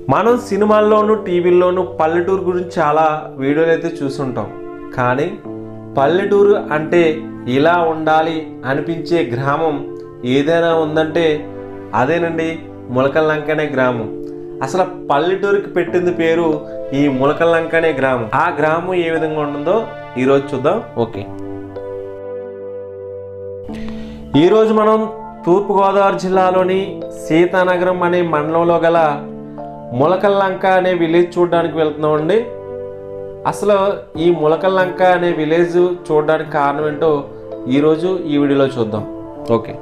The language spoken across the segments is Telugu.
మనం సినిమాల్లోనూ టీవీల్లోనూ పల్లెటూరు గురించి చాలా వీడియోలు అయితే చూస్తుంటాం. కానీ పల్లెటూరు అంటే ఇలా ఉండాలి అనిపించే గ్రామం ఏదైనా ఉందంటే అదేనండి ములకల్లంక అనే గ్రామం. అసలు పల్లెటూరుకి పెట్టింది పేరు ఈ ములకల్లంక అనే గ్రామం. ఆ గ్రామం ఏ విధంగా ఉంటుందో ఈరోజు చూద్దాం. ఓకే, ఈరోజు మనం తూర్పుగోదావరి జిల్లాలోని సీతానగరం అనే మండలంలో గల ములకల్లంక అనే విలేజ్ చూడడానికి వెళ్తున్నామండి. అసలు ఈ ములకల్లంక అనే విలేజ్ చూడడానికి కారణం ఏంటో ఈరోజు ఈ వీడియోలో చూద్దాం. ఓకే,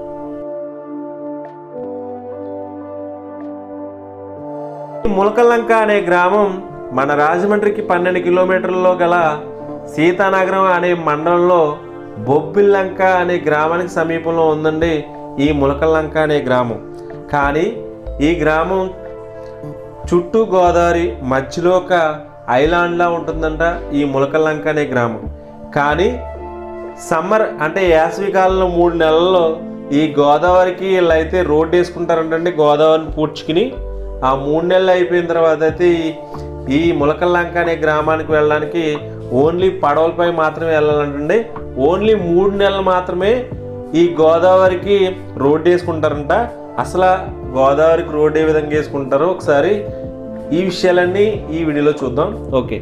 ములకల్లంక అనే గ్రామం మన రాజమండ్రికి 12 కిలోమీటర్లలో గల సీతానగరం అనే మండలంలో బొబ్బిల్లంక అనే గ్రామానికి సమీపంలో ఉందండి ఈ ములకల్లంక అనే గ్రామం. కానీ ఈ గ్రామం చుట్టూ గోదావరి, మధ్యలో ఒక ఐలాండ్లా ఉంటుందంట ఈ ములకల్లంక అనే గ్రామం. కానీ సమ్మర్ అంటే వేసవికాలంలో 3 నెలల్లో ఈ గోదావరికి వీళ్ళైతే రోడ్డు వేసుకుంటారంటండి. గోదావరిని పూడ్చుకుని ఆ 3 నెలలు అయిపోయిన తర్వాత అయితే ఈ ములకల్లంక అనే గ్రామానికి వెళ్ళడానికి ఓన్లీ పడవలపై మాత్రమే వెళ్ళాలంటండి. ఓన్లీ 3 నెలలు మాత్రమే ఈ గోదావరికి రోడ్డు వేసుకుంటారంట. అసలు గోదావరికి రోడ్డు ఏ విధంగా వేసుకుంటారో ఒకసారి ఈ విషయాలన్నీ ఈ వీడియోలో చూద్దాం. ఓకే,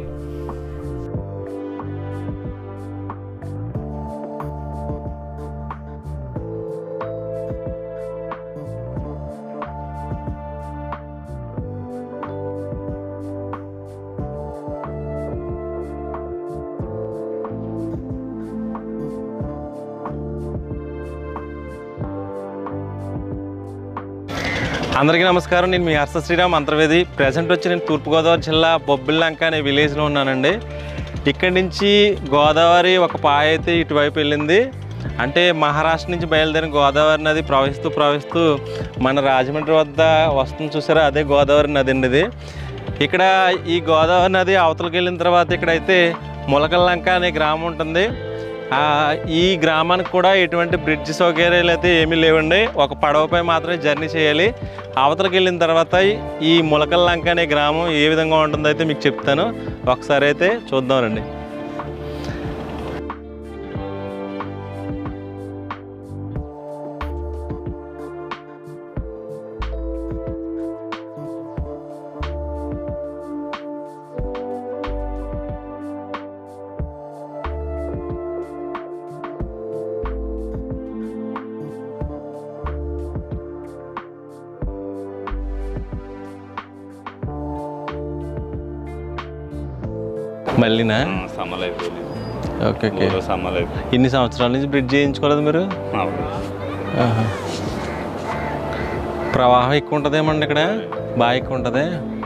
అందరికీ నమస్కారం. నేను మీ హర్ష శ్రీరామ్ అంతర్వేది. ప్రజెంట్ వచ్చి నేను తూర్పుగోదావరి జిల్లా బొబ్బిల్లంక అనే విలేజ్లో ఉన్నానండి. ఇక్కడి నుంచి గోదావరి ఒక పాయ అయితే ఇటువైపు వెళ్ళింది. అంటే మహారాష్ట్ర నుంచి బయలుదేరిన గోదావరి నది ప్రవహిస్తూ మన రాజమండ్రి వద్ద వస్తుంది చూసారా, అదే గోదావరి నది అండి ఇది. ఇక్కడ ఈ గోదావరి నది అవతలకి వెళ్ళిన తర్వాత ఇక్కడైతే ములకల్లంక అనే గ్రామం ఉంటుంది. ఈ గ్రామానికి కూడా ఎటువంటి బ్రిడ్జ్ సౌకర్యాలు అయితే ఏమీ లేవండి. ఒక పడవపై మాత్రమే జర్నీ చేయాలి. అవతలకి వెళ్ళిన తర్వాత ఈ ములకల్లంక అనే గ్రామం ఏ విధంగా ఉంటుందో అయితే మీకు చెప్తాను. ఒకసారి అయితే చూద్దామండి. మళ్ళీనా ఓకే ఓకే. ఇన్ని సంవత్సరాల నుంచి బ్రిడ్జ్ చేయించుకోలేదు మీరు? ప్రవాహం ఎక్కువ ఉంటుందేమండి ఇక్కడ? బాగా ఎక్కువ ఉంటుంది.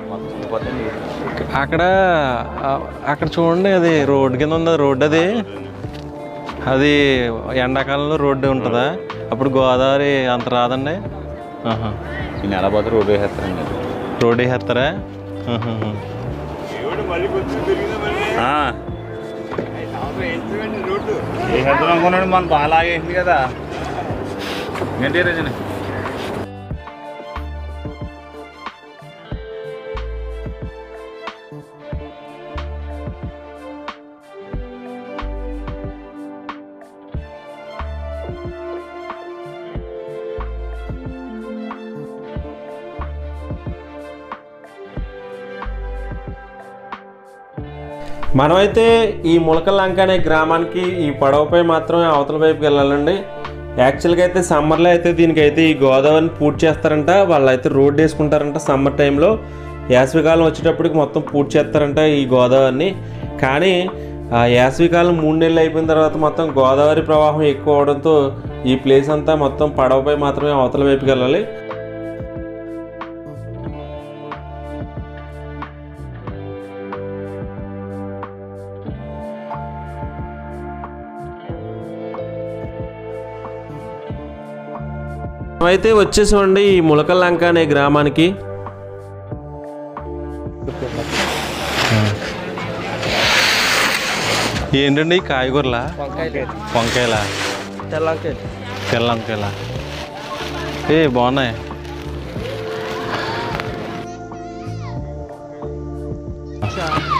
అక్కడ చూడండి, అది రోడ్డు కింద ఉంది. రోడ్డు అది ఎండాకాలంలో రోడ్డు ఉంటుందా? అప్పుడు గోదావరి అంత రాదండి. నెలపోతే రోడ్డు వేసేస్తారండి. రోడ్డు వేసేస్తారా? అనుకున్నాడు మన బాగా వేసింది కదా. ఏంటి రజని మనమైతే ఈ ములకల్లంక అనే గ్రామానికి ఈ పడవపై మాత్రమే అవతల వైపుకి వెళ్ళాలండి. యాక్చువల్గా అయితే సమ్మర్లో అయితే దీనికైతే ఈ గోదావరిని పూర్తి చేస్తారంట. వాళ్ళు అయితే రోడ్డు వేసుకుంటారంట సమ్మర్ టైంలో. వేసవికాలం వచ్చేటప్పటికి మొత్తం పూర్తి చేస్తారంట ఈ గోదావరిని. కానీ వేసవికాలం 3 నెలలు అయిపోయిన తర్వాత మొత్తం గోదావరి ప్రవాహం ఎక్కువ అవడంతో ఈ ప్లేస్ అంతా మొత్తం పడవపై మాత్రమే అవతల వైపుకి వెళ్ళాలి. అయితే వచ్చేసామండి ఈ ములకల్లంక అనే గ్రామానికి. ఏంటండి కాయగూరలా? వంకాయలా? తెల్లంకాయలా? బాగున్నాయి.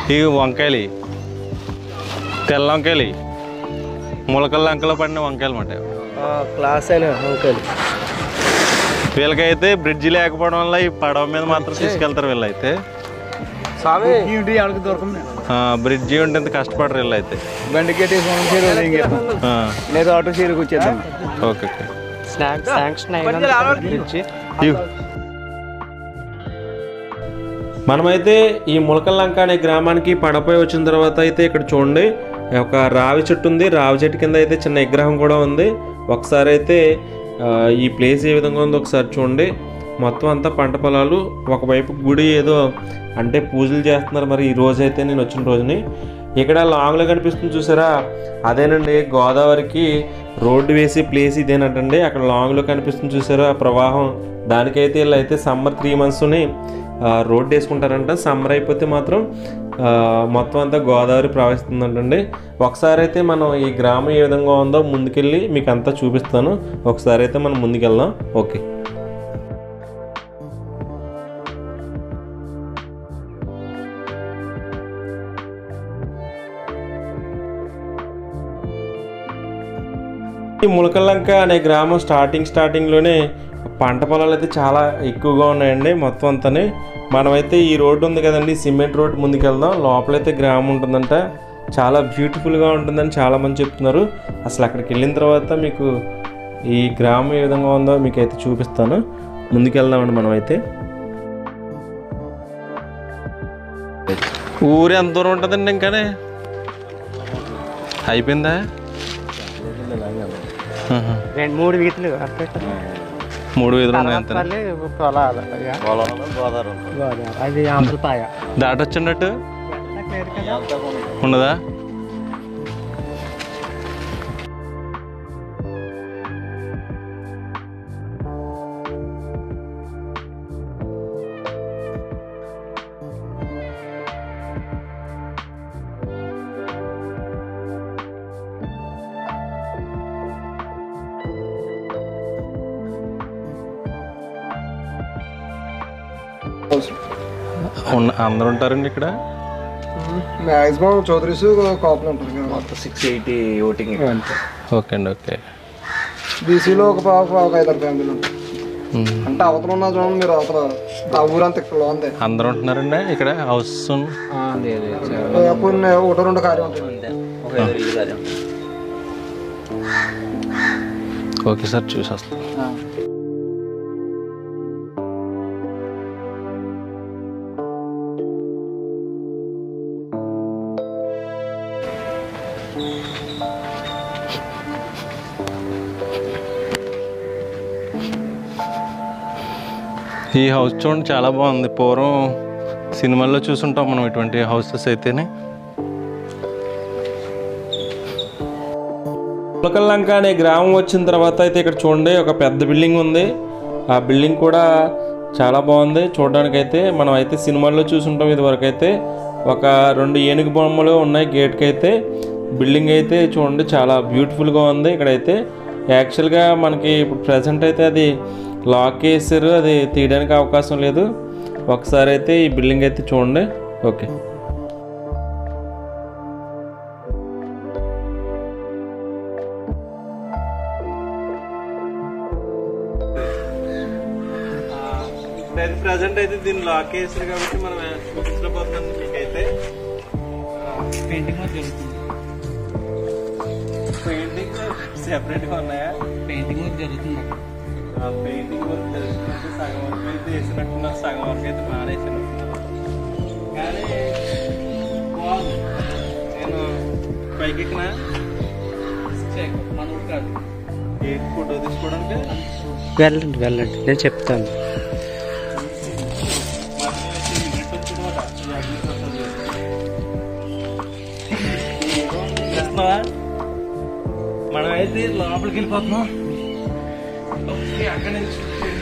ఇవి వంకాయలు, తెల్ల వంకాయలు, ములకల లంకలో పడిన వంకాయలు మాట. క్లాస్ అయిన వంకాయలు. వీళ్ళకైతే బ్రిడ్జి లేకపోవడం వల్ల ఈ పడవ మీద మాత్రం తీసుకెళ్తారు వీళ్ళైతే. బ్రిడ్జి ఉంటే కష్టపడరు వీళ్ళైతే. బండికి లేదా ఆటో చీరకు వచ్చేద్దాం. ఓకే మనమైతే ఈ ములకల లంక అనే గ్రామానికి పడపై వచ్చిన తర్వాత అయితే ఇక్కడ చూడండి ఒక రావి చెట్టు ఉంది. రావి చెట్టు కింద అయితే చిన్న విగ్రహం కూడా ఉంది. ఒకసారి అయితే ఈ ప్లేస్ ఏ విధంగా ఉందో ఒకసారి చూడండి. మొత్తం అంతా పంట పొలాలు, ఒకవైపు గుడి ఏదో అంటే పూజలు చేస్తున్నారు. మరి ఈ రోజు అయితే నేను వచ్చిన రోజుని ఇక్కడ లాంగ్లో కనిపిస్తుంది చూసారా, అదేనండి గోదావరికి రోడ్డు వేసి ప్లేస్ ఇదేనటండి. అక్కడ లాంగ్లో కనిపిస్తుంది చూసారా ప్రవాహం, దానికైతే వీళ్ళు అయితే సమ్మర్ 3 monthsని రోడ్డు వేసుకుంటారంట. సమ్మర్ అయిపోతే మాత్రం మొత్తం అంతా గోదావరి ప్రవహిస్తుందంటండి. ఒకసారి అయితే మనం ఈ గ్రామం ఏ విధంగా ఉందో ముందుకెళ్ళి మీకు అంతా చూపిస్తాను. ఒకసారి అయితే మనం ముందుకెళ్దాం. ఓకే, ఈ ములకల లంక అనే గ్రామం స్టార్టింగ్లోనే పంట పొలాలు అయితే చాలా ఎక్కువగా ఉన్నాయండి. మొత్తం అంతానే మనమైతే ఈ రోడ్డు ఉంది కదండి, సిమెంట్ రోడ్డు ముందుకెళ్దాం. లోపలైతే గ్రామం ఉంటుందంట, చాలా బ్యూటిఫుల్గా ఉంటుందని చాలామంది చెప్తున్నారు. అసలు అక్కడికి వెళ్ళిన తర్వాత మీకు ఈ గ్రామం ఏ విధంగా ఉందో మీకు అయితే చూపిస్తాను. ముందుకెళ్దామండి మనమైతే. ఊరు ఎంత దూరం ఉంటుందండి? ఇంకానే అయిపోయిందా? 3 వీధులు 3 వీధులు ఉన్నాయి. అది ఆంధ్రపాయ దాటొచ్చినట్టు ఉండదా? అందరు ఉంటారండి ఇక్కడ. మాక్సిమం చౌదరీస్ కాపులు ఉంటారు. మొత్తం 680 ఓటింగ్. ఓకే అండి. ఓకే, బీసీలో ఒక 5-6 ఫ్యామిలీలు ఉంటాయి. అంటే అవతల ఉన్న చూడండి మీరు, అవతల ఆ ఊరంతా ఇక్కడ ఉంది. అందరు ఉంటున్నారండి ఇక్కడ హౌస్? కొన్ని 1-2 కార్యం ఉంటాయి. ఓకే సార్, చూసి వస్తాం. ఈ హౌస్ చూడండి చాలా బాగుంది. పూర్వం సినిమాల్లో చూసుంటాం మనం ఇటువంటి హౌసెస్ అయితేనే. ములకల లంక అనే గ్రామం వచ్చిన తర్వాత అయితే ఇక్కడ చూడండి ఒక పెద్ద బిల్డింగ్ ఉంది. ఆ బిల్డింగ్ కూడా చాలా బాగుంది చూడడానికి. అయితే మనం అయితే సినిమాల్లో చూసుంటాం. ఇదివరకు అయితే ఒక 2 ఏనుగు బొమ్మలు ఉన్నాయి గేట్కి. అయితే బిల్డింగ్ అయితే చూడండి చాలా బ్యూటిఫుల్గా ఉంది. ఇక్కడైతే యాక్చువల్గా మనకి ఇప్పుడు ప్రజెంట్ అయితే అది లాక్ వేసారు, అది తీయడానికి అవకాశం లేదు. ఒకసారి అయితే ఈ బిల్డింగ్ అయితే చూడండి. ఓకే, ప్రజెంట్ అయితే దీన్ని లాక్ వేసారు కాబట్టి మనం చూపించలేకపోతున్నాం. మీకైతే పెయింటింగ్ సెపరేట్గా ఉన్నాయా? పెయింటింగ్ వర్క్ జరుగుతుంది. పెయింటింగ్ వర్క్ జరుగుతుందంటే సగం వరకు అయితే వేసినట్టున్నారు, సగం వరకు అయితే మానేసినట్టున్నారు. కానీ బాగుంది. నేను పైకి ఎక్కిన మన ఊరు కాదు, ఏ ఫోటో తీసుకోవడానికి వెళ్ళండి నేను చెప్తాను. మనం అయితే లోపలికి వెళ్ళిపోతున్నాం. అక్కడ నుంచి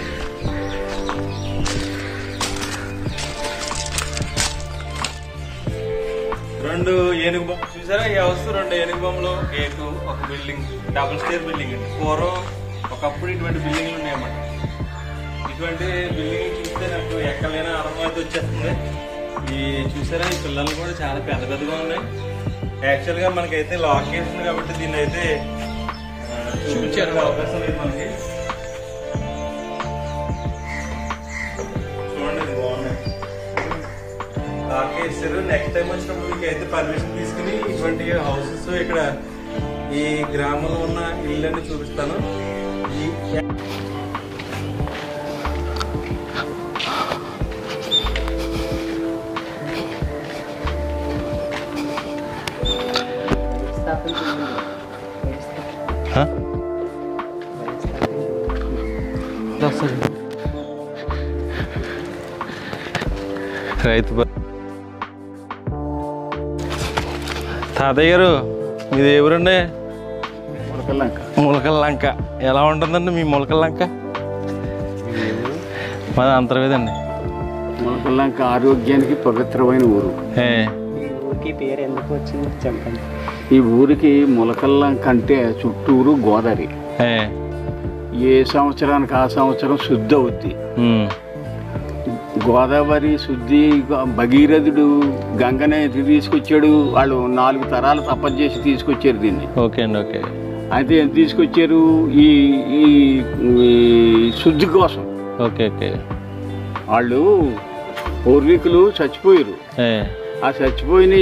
2 ఏనుగు బొమ్మ చూసారా? ఈ హౌస్ 2 ఏనుగు బొమ్మలు, గేటు, ఒక బిల్డింగ్, డబుల్ స్టేర్ బిల్డింగ్ అండి. పూర్వం ఒకప్పుడు ఇటువంటి బిల్డింగ్లు ఉన్నాయన్నమాట. ఇటువంటి బిల్డింగ్ చూస్తే నాకు ఎక్కడైనా అనుభవం అయితే వచ్చేస్తుంది. ఈ చూసారా ఈ పిల్లలు కూడా చాలా పెద్ద పెద్దగా ఉన్నాయి. యాక్చువల్గా మనకైతే లొకేషన్ కాబట్టి దీన్ని అయితే చూపించడానికి అవకాశం లేదు మనకి. చూడండి ఇది బాగున్నాయి, లాకేసారు. నెక్స్ట్ టైం వచ్చినప్పుడు మీకు అయితే పర్మిషన్ తీసుకుని ఇటువంటి హౌసెస్ ఇక్కడ ఈ గ్రామంలో ఉన్న ఇళ్ళని చూపిస్తాను. రైతు తాతయ్య గారు మీది ఎవరండి? ములకల లంక. ఎలా ఉంటుందండి మీ ములకల లంక? మాది అంతర్వేదండి. ములకల లంక ఆరోగ్యానికి పవిత్రమైన ఊరు. పేరు ఎందుకు వచ్చింది చెప్పండి. ఈ ఊరికి ములకల లంక అంటే చుట్టూరు గోదావరి. ఏ సంవత్సరానికి ఆ సంవత్సరం శుద్ధి అవుద్ది. గోదావరి శుద్ధి భగీరథుడు గంగనే తీసుకొచ్చాడు. వాళ్ళు 4 తరాలు తపస్సు చేసి తీసుకొచ్చారు దీన్ని. ఓకే అండి. ఓకే. అయితే ఏం తీసుకొచ్చారు? ఈ ఈ శుద్ధి కోసం. Okay okay. వాళ్ళు పూర్వీకులు చచ్చిపోయారు. ఆ చచ్చిపోయిన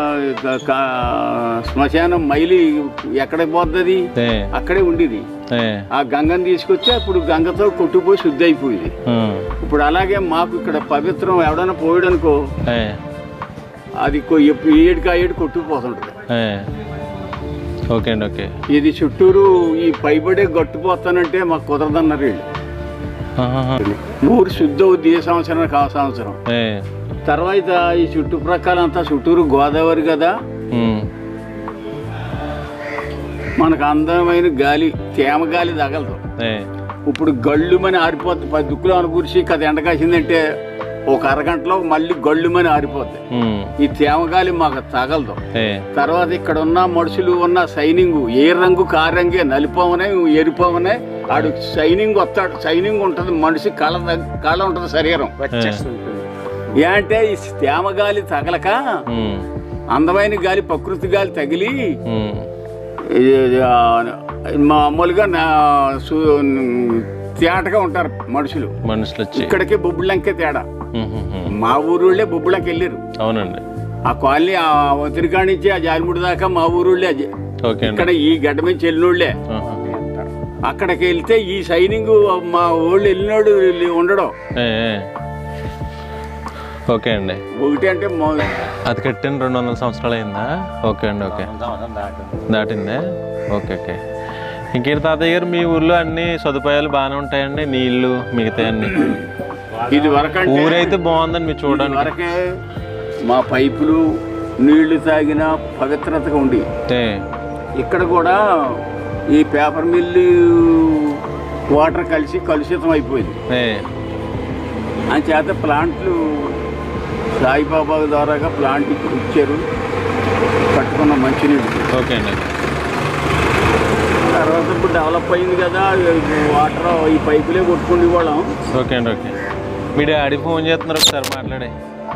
శ్మశానం మైలి ఎక్కడికి పోతుంది? అక్కడే ఉండేది. ఆ గంగను తీసుకొచ్చి అప్పుడు గంగతో కొట్టుపోయి శుద్ధి అయిపోయింది. ఇప్పుడు అలాగే మాకు ఇక్కడ పవిత్రం ఎవడన్నా పోయాడనుకో అది ఏడుకి ఆ ఏడు కొట్టుకుపోతుంటది. ఓకే అండి. ఓకే. ఇది చుట్టూరు ఈ పైబడే గట్టుపోతానంటే మాకు కుదరదన్నారు వీళ్ళు. ఊరు శుద్ధి అవుద్ది ఏ సంవత్సరానికి ఆ సంవత్సరం. తర్వాత ఈ చుట్టుప్రక్కల అంతా చుట్టూరు గోదావరి కదా, మనకు అందమైన గాలి తేమ గాలి తగలదు. ఇప్పుడు గళ్ళుమని ఆరిపోద్ది. 10 దుక్కులు అనుకూర్చి కథ ఎండ కాసిందంటే ఒక అరగంటలో మళ్ళీ గళ్ళుమని ఆరిపోద్ది. ఈ తేమ గాలి మాకు తగలదు. తర్వాత ఇక్కడ ఉన్న మనుషులు ఉన్న సైనింగ్ ఏ రంగు కారంగే నలిపోవనే ఎరిపోవనే ఆడు సైనింగ్ వస్తాడు. సైనింగ్ ఉంటుంది, మనిషి కళ ఉంటుంది శరీరం. అంటే ఈ తేమ గాలి తగలక అందమైన గాలి ప్రకృతి గాలి తగిలి మామూలుగా తేటగా ఉంటారు మనుషులు. ఇక్కడికి బొబ్బులంకే తేడా. మా ఊరుళ్ళే బొబ్బులంకి వెళ్ళారు. అవునండి. ఆ కాలనీ ఆ ఒత్తిరికాడి నుంచి ఆ జాలిముడి దాకా మా ఊరుళ్ళే. ఇక్కడ ఈ గడ్డ మీద చెల్లినోళ్లే. అక్కడికి వెళ్తే ఈ సైనింగ్ మా ఊళ్ళు వెళ్ళినోడు ఉండడం. ఓకే అండి. ఒకటి అంటే అది కట్టిన 200 సంవత్సరాలు అయిందా? ఓకే అండి. ఓకే. దాటిందే. Okay okay. ఇంకేంటి తాతయ్య గారు మీ ఊర్లో అన్ని సదుపాయాలు బాగానే ఉంటాయండి? నీళ్లు మిగతా అన్ని? ఇది వరకు ఊరైతే బాగుందండి మీరు చూడడానికి. వరకే మా పైపులు నీళ్లు తాగిన పవిత్రతగా ఉండి ఇక్కడ కూడా ఈ పేపర్ మిల్లు వాటర్ కలిసి కలుషితం అయిపోయింది. చేత ప్లాంట్లు సాయిబాబా ద్వారాగా ప్లాంట్ ఇచ్చారు, కట్టుకున్న మంచినీళ్ళు. ఓకే అండి. తర్వాత ఇప్పుడు డెవలప్ అయింది కదా వాటర్ ఈ పైపులే కొట్టుకునే వాళ్ళం. ఓకే అండి. ఓకే. మీ డాడీ ఫోన్ చేస్తున్నారు, ఒకసారి మాట్లాడే.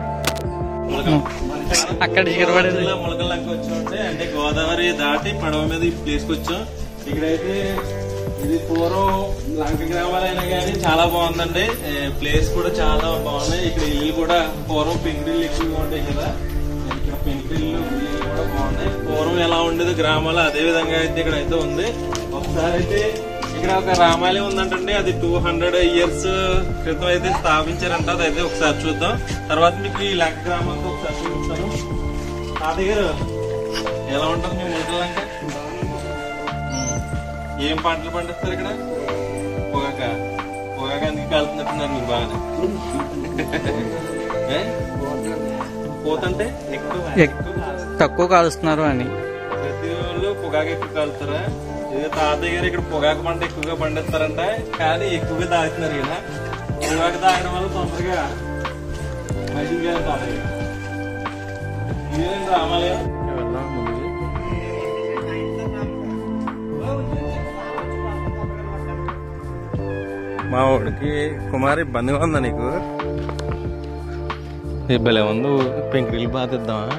అక్కడ ములకల లంక వచ్చామంటే అంటే గోదావరి దాటి పడవ మీద ఈ ప్లేస్కి వచ్చాం. ఇక్కడైతే ఇది పూర్వం లంక గ్రామాలైనా కానీ చాలా బాగుందండి. ప్లేస్ కూడా చాలా బాగున్నాయి. ఇక్కడ ఇల్లు కూడా పూర్వం పెంకుటిల్లు ఎక్కువగా ఉంటాయి కదా, ఇక్కడ పెంకుటిల్లు ఇల్లు కూడా బాగున్నాయి. పూర్వం ఎలా ఉండేది గ్రామాలు అదే విధంగా అయితే ఇక్కడ అయితే ఉంది. ఒకసారి అయితే ఇక్కడ ఒక రామాలయం ఉందంటండి, అది 200 years క్రితం అయితే స్థాపించారంట. అదైతే ఒకసారి చూద్దాం. తర్వాత మీకు ఈ లంక గ్రామానికి ఒకసారి చూపిస్తాను. తాతయ్య గారు ఎలా ఉంటుంది మీ ములకల లంక? ఏం పంటలు పండిస్తారు ఇక్కడ? పొగాక అందుకే కాలుతున్నట్టున్నారు మీరు బాగానే. పోతంటే తక్కువ కాలుస్తున్నారు అని ప్రతి వాళ్ళు పొగాకు ఎక్కువ కాలుతారా? ఇదే తాతయ్య గారు ఇక్కడ పొగాకు పంట ఎక్కువగా పండిస్తారంట, కానీ ఎక్కువగా తాగుతున్నారు కదా. పొగాకు తాగడం వల్ల తొందరగా మంచిది కాదు తాతయ్య. ఇదేనండి రామాలయం. మా వాడికి కుమారి ఇబ్బందిగా ఉందా నీకు? భలే ఉంది. పెంకుడిల్లు బాగా తెద్దామా?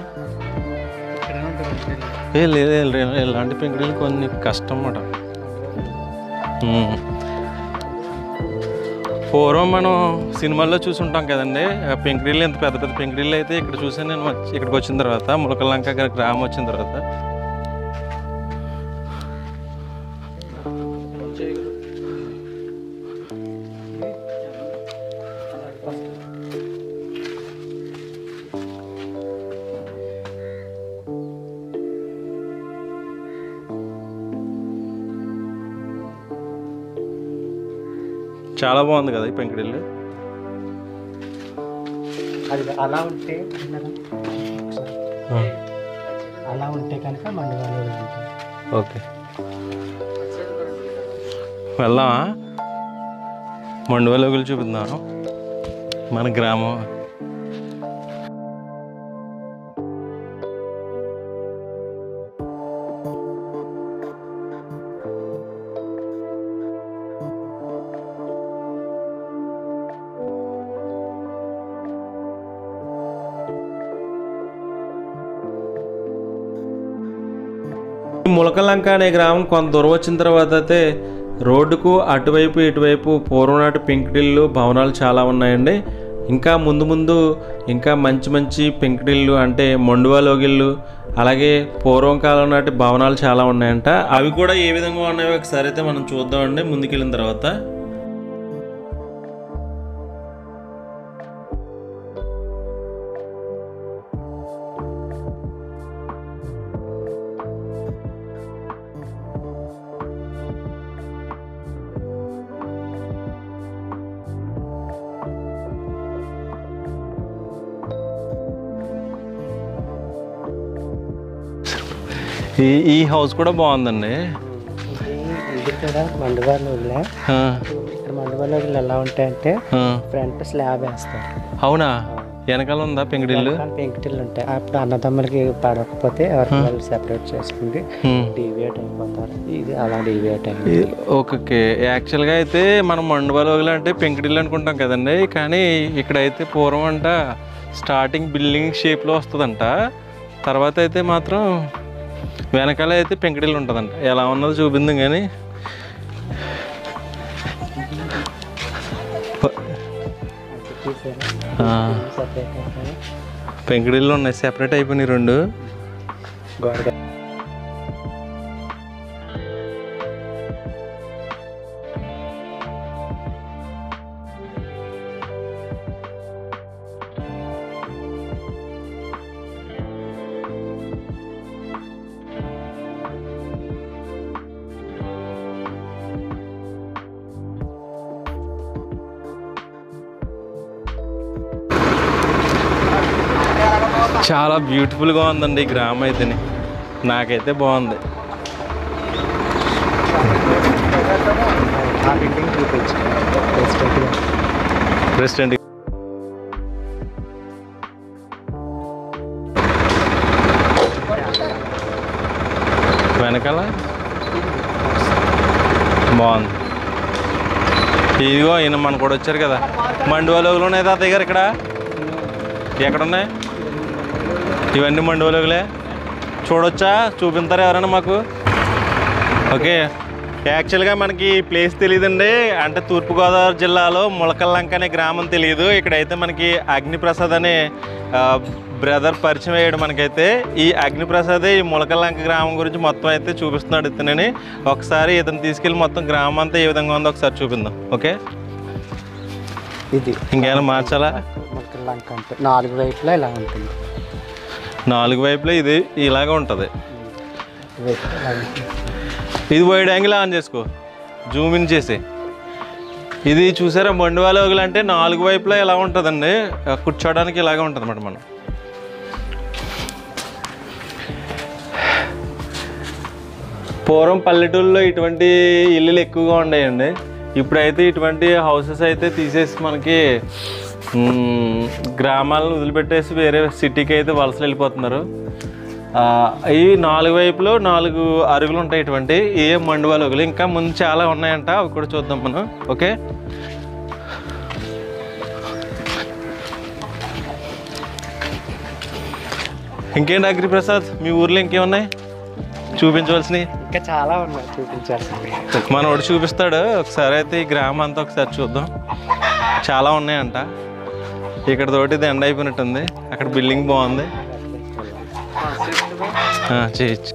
లేదు ఇలాంటి పెంకుడిల్లు కొన్ని కష్టం అన్నమాట. పూర్వం మనం సినిమాల్లో చూసుంటాం కదండి పెంకుడిల్లు, ఎంత పెద్ద పెద్ద పెంకుడిల్లు అయితే ఇక్కడ చూసాను నేను ఇక్కడికి వచ్చిన తర్వాత, ములకలంక గ్రామం వచ్చిన తర్వాత. చాలా బాగుంది కదా ఈ పెంకుడిల్లు. అది అలా ఉంటే కనుక మండవాళ్ళు. ఓకే వెళ్దామా? మండువలోగులు చూపిద్దాం మన గ్రామం. ములకలంక అనే గ్రామం కొంత దూరం వచ్చిన తర్వాత అయితే రోడ్డుకు అటువైపు ఇటువైపు పూర్వనాటి పెంకుటిల్లు భవనాలు చాలా ఉన్నాయండి. ఇంకా ముందు ముందు ఇంకా మంచి మంచి పెంకుటిల్లు అంటే మండువాలోగిళ్ళు, అలాగే పూర్వం కాలం నాటి భవనాలు చాలా ఉన్నాయంట. అవి కూడా ఏ విధంగా ఉన్నాయో ఒకసారి అయితే మనం చూద్దామండి ముందుకెళ్ళిన తర్వాత. ఈ హౌస్ కూడా బాగుందండి. ఇది కూడా మండవాళ్ళు. ఇక్కడ మండవాళ్ళు ఎలా ఉంటాయంటే ఫ్రంట్ స్లాబ్ వేస్తారు. అవునా? వెనకాల ఉందా పెంకుటిల్లు? పెంకుటిల్లు ఉంటాయి. అప్పుడు అన్నదమ్ములకి పడకపోతే ఎవరికి వాళ్ళు సెపరేట్ చేసుకుంటే డివియేట్ అయిపోతారు. ఇది అలా డివియేట్ అయింది. ఓకే. యాక్చువల్గా అయితే మనం మండవాళ్ళు అంటే పెంకుటిల్లు అనుకుంటాం కదండి, కానీ ఇక్కడైతే పూర్వం అంట స్టార్టింగ్ బిల్డింగ్ షేప్లో వస్తుందంట. తర్వాత అయితే మాత్రం వెనకాల అయితే పెంకుటిల్లు ఉంటుందంట. ఎలా ఉన్నదో చూపింది కానీ పెంకుటిల్లు ఉన్నాయి, సెపరేట్ అయిపోయినాయి రెండు. చాలా బ్యూటిఫుల్గా ఉందండి ఈ గ్రామం అయితే. నాకైతే బాగుంది. ప్రెసిడెంట్ వెనకాల బాగుంది. ఇదిగో ఈయన మన కూడా వచ్చారు కదా. మండువాలోగులు ఉన్నాయి తాతయ్య గారు ఇక్కడ. ఎక్కడున్నాయి ఇవన్నీ? మండువాలోగులే. చూడొచ్చా? చూపిస్తారా ఎవరైనా మాకు? ఓకే. యాక్చువల్గా మనకి ప్లేస్ తెలియదండి. అంటే తూర్పుగోదావరి జిల్లాలో ములకలంక అనే గ్రామం తెలియదు. ఇక్కడైతే మనకి అగ్నిప్రసాద్ అనే బ్రదర్ పరిచయం అయ్యాడు మనకైతే. ఈ అగ్నిప్రసాదే ఈ ములకలంక గ్రామం గురించి మొత్తం అయితే చూపిస్తున్నాడు ఇతనని. ఒకసారి ఇతను తీసుకెళ్ళి మొత్తం గ్రామం అంతా ఏ విధంగా ఉందో ఒకసారి చూపిందాం. ఓకే. ఇది ఇంకేమైనా మార్చాలా? ములకలంక అంటే 4 వైపులా ఇలా ఉంటుంది. 4 వైపులా ఇది ఇలాగే ఉంటుంది. ఇది వైడ్ యాంగిల్ ఆన్ చేసుకో, జూమ్ ఇన్ చేసి. ఇది చూసారా మండువాలోగులు అంటే 4 వైపులా ఇలా ఉంటుందండి. కూర్చోడానికి ఇలాగే ఉంటుంది అన్నమాట. మనం పూర్వం పల్లెటూళ్ళలో ఇటువంటి ఇల్లులు ఎక్కువగా ఉండేయండి. ఇప్పుడైతే ఇటువంటి హౌసెస్ అయితే తీసేసి మనకి గ్రామాలను వదిలిపెట్టేసి వేరే సిటీకి అయితే వలసలు వెళ్ళిపోతున్నారు. ఈ 4 వైపులో 4 అరుగులు ఉంటాయి ఇటువంటి. ఏ మండువాలోగులు ఇంకా ముందు చాలా ఉన్నాయంట, అవి కూడా చూద్దాం మనం. ఓకే. ఇంకేంటి అగ్రిప్రసాద్, మీ ఊర్లో ఇంకేమున్నాయి చూపించవలసినవి? ఇంకా చాలా ఉన్నాయి చూపించాల్సింది. మనోడు చూపిస్తాడు. ఒకసారి అయితే ఈ గ్రామం అంతా ఒకసారి చూద్దాం. చాలా ఉన్నాయంట. ఇక్కడ తోటి ఇది ఎండ్ అయిపోయినట్టుంది. అక్కడ బిల్డింగ్ బాగుంది, చేయొచ్చు.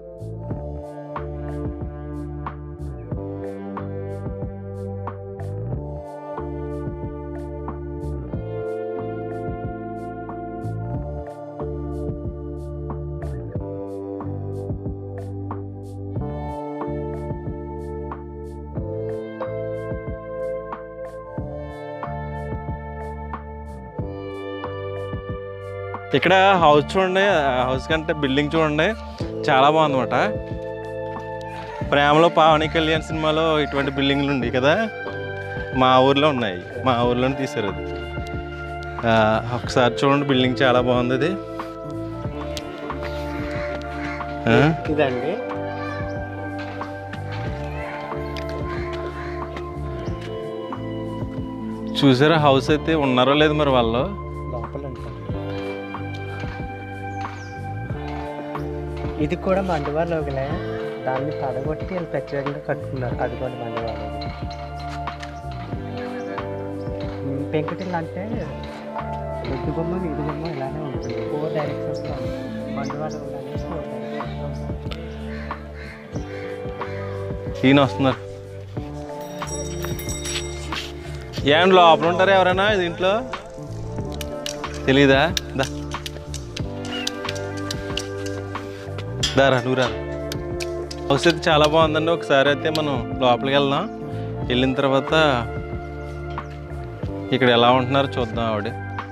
ఇక్కడ హౌస్ చూడండి, హౌస్ కంటే బిల్డింగ్ చూడండి చాలా బాగుందన్నమాట. ప్రేమలో పావని కళ్యాణ్ సినిమాలో ఇటువంటి బిల్డింగ్లు ఉంది కదా, మా ఊర్లో ఉన్నాయి. మా ఊర్లోనే తీశారు అది. ఒకసారి చూడండి, బిల్డింగ్ చాలా బాగుంది. ఇది ఇదండి చూసారా హౌస్ అయితే ఉన్నారో లేదు మరి వాళ్ళు లోపల ఉంటారు. ఇది కూడా మండువాలోగలే, దాన్ని పడగొట్టి వాళ్ళు ప్రత్యేకంగా కట్టుకున్నారు. అది కూడా మండువాలో. పెంకుటిల్లు అంటే ఎద్దు బొమ్మ వీధి బొమ్మ ఇలానే ఉంటుంది. 4 డైరెక్షన్స్లో మండువాలో అనేది 4 డైరెక్షన్స్. ఈయన వస్తున్నారు. ఏమండి లోపల ఉంటారా ఎవరైనా దీంట్లో? తెలీదా? దారా నువ్వు రా. హౌస్ అయితే చాలా బాగుందండి. ఒకసారి అయితే మనం లోపలికి వెళ్దాం. వెళ్ళిన తర్వాత ఇక్కడ ఎలా ఉంటున్నారో చూద్దాం. ఆవిడ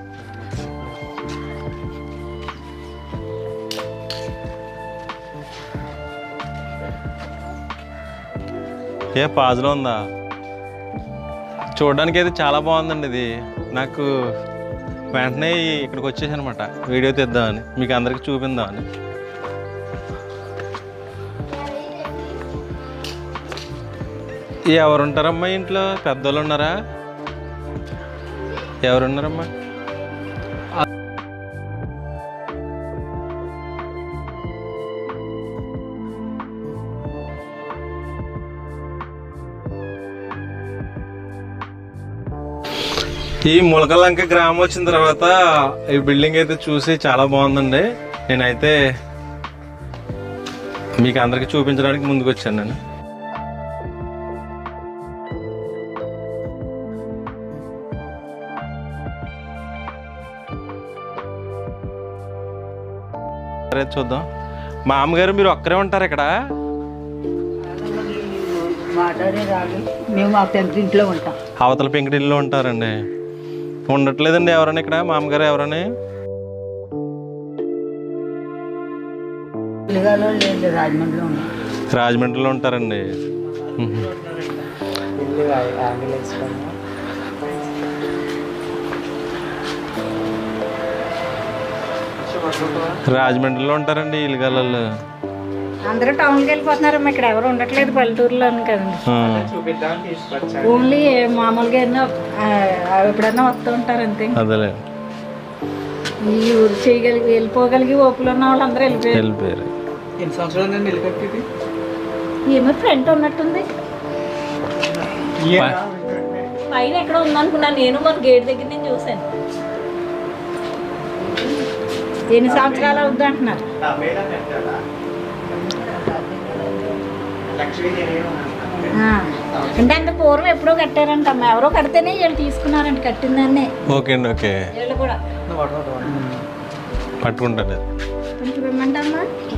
పాజులో ఉందా? చూడడానికి అయితే చాలా బాగుందండి. ఇది నాకు వెంటనే ఇక్కడికి వచ్చేసి అనమాట వీడియో తీద్దామని, మీకు అందరికి చూపిందామని. ఎవరుంటారమ్మా ఇంట్లో? పెద్దోళ్ళు ఉన్నారా? ఎవరున్నారమ్మా? ఈ ములకలంక గ్రామం వచ్చిన తర్వాత ఈ బిల్డింగ్ అయితే చూసి చాలా బాగుందండి. నేనైతే మీకు అందరికి చూపించడానికి ముందుకు వచ్చాను. నేను సరే చూద్దాం. మా అమ్మగారు మీరు ఒక్కరే ఉంటారు ఇక్కడ? మేము మా పెంకింట్లో ఉంటాం. అవతల పెంకిటిల్లో ఉంటారండి. ఉండట్లేదండి ఎవరైనా ఇక్కడ? మా అమ్మగారు ఎవరని? రాజమండ్రిలో ఉంటారండి. రాజమండ్రిలో ఉంటారండి ఇల్లుగాళ్ళు. అందరూ టౌన్కి వెళ్ళిపోతున్నారమ్మా. ఇక్కడ ఎవరు ఉండట్లేదు పల్లెటూరులో కదండి. ఓన్లీ మామూలుగా ఎప్పుడన్నా వస్తూ ఉంటారు అంతే. అదేలే, ఈ ఊరు చేయగలిగి వెళ్ళిపోగలిగి ఓపులు ఉన్న వాళ్ళు అందరూ వెళ్ళిపోయారు. ఎన్ని సంవత్సరాలు ఏమో ఫ్రెంట్ ఉన్నట్టుంది. పైన ఎక్కడ ఉందనుకున్నాను నేను, మన గేట్ దగ్గర నేను చూసాను. ఎన్ని సంవత్సరాలు అవుద్ది అంటున్నారు. అంటే అంత పూర్వం ఎప్పుడో కట్టారంటమ్మా. ఎవరో కడితేనే వీళ్ళు తీసుకున్నారంట కట్టిందాన్నే. ఓకే అండి, ఓకే. వీళ్ళు కూడా పట్టుకుంటారు. కొంచెం ఇమ్మంటమ్మా.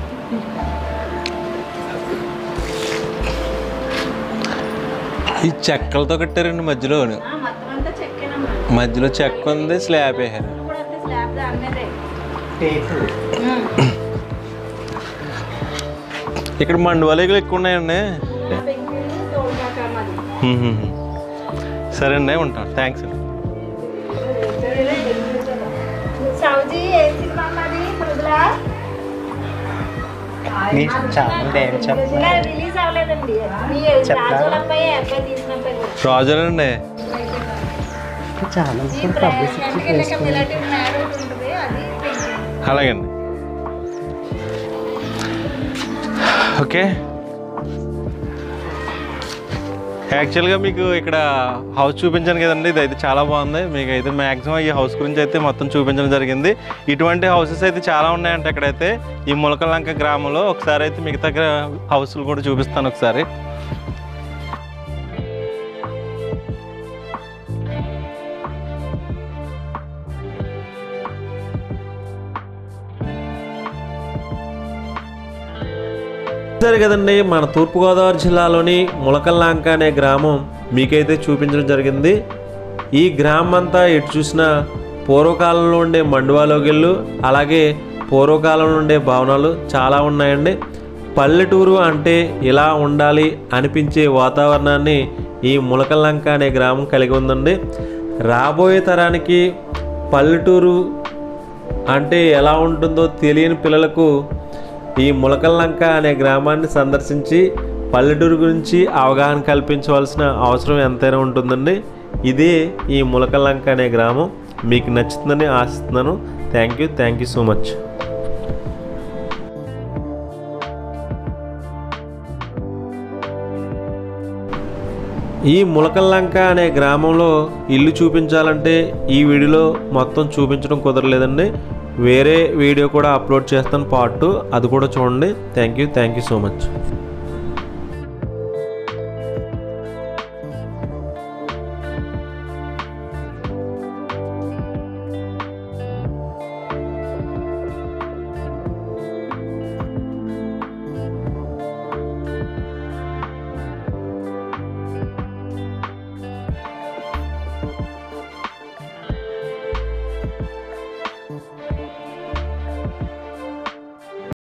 ఈ చెక్కలతో కట్టారండి మధ్యలో. మొత్తం అంతా చెక్కేనమ్మా. మధ్యలో చెక్క ఉంది, స్లాబ్ వేసారు. ఇక్కడ మండువాలేగులు ఎక్కువ ఉన్నాయండి. సరే అండి, ఉంటాను. థ్యాంక్స్ అండి. రిలీజ్ అవ్వలేదండి. రాజులండి చాలా అలాగండి. ఓకే, యాక్చువల్గా మీకు ఇక్కడ హౌస్ చూపించాను కదండి, ఇది అయితే చాలా బాగుంది. మీకు అయితే మ్యాక్సిమం ఈ హౌస్ గురించి అయితే మొత్తం చూపించడం జరిగింది. ఇటువంటి హౌసెస్ అయితే చాలా ఉన్నాయంట ఇక్కడైతే ఈ ములకలంక గ్రామంలో. ఒకసారి అయితే మిగతా హౌస్లు కూడా చూపిస్తాను ఒకసారి. సరే కదండి, మన తూర్పుగోదావరి జిల్లాలోని ములకల్లంక అనే గ్రామం మీకైతే చూపించడం జరిగింది. ఈ గ్రామం అంతా ఎటు చూసినా పూర్వకాలంలో ఉండే మండువాలోగిళ్ళు, అలాగే పూర్వకాలంలో ఉండే భవనాలు చాలా ఉన్నాయండి. పల్లెటూరు అంటే ఇలా ఉండాలి అనిపించే వాతావరణాన్ని ఈ ములకల్లంక అనే గ్రామం కలిగి ఉందండి. రాబోయే తరానికి పల్లెటూరు అంటే ఎలా ఉంటుందో తెలియని పిల్లలకు ఈ ములకల్లంక అనే గ్రామాన్ని సందర్శించి పల్లెటూరు గురించి అవగాహన కల్పించవలసిన అవసరం ఎంతైనా ఉంటుందండి. ఇదే ఈ ములకల్లంక అనే గ్రామం. మీకు నచ్చుతుందని ఆశిస్తున్నాను. Thank you so much. ఈ ములకల్లంక అనే గ్రామంలో ఇల్లు చూపించాలంటే ఈ వీడియోలో మొత్తం చూపించడం కుదరలేదండి. వేరే వీడియో కూడా అప్లోడ్ చేస్తాను పార్ట్ 2, అది కూడా చూడండి. Thank you so much.